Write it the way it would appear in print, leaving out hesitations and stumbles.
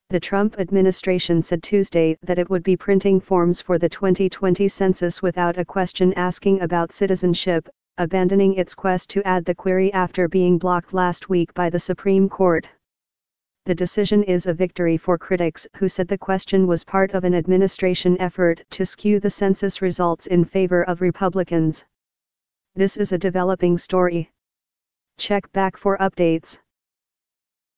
The Trump administration said Tuesday that it would be printing forms for the 2020 census without a question asking about citizenship, abandoning its quest to add the query after being blocked last week by the Supreme Court. The decision is a victory for critics who said the question was part of an administration effort to skew the census results in favor of Republicans. This is a developing story. Check back for updates.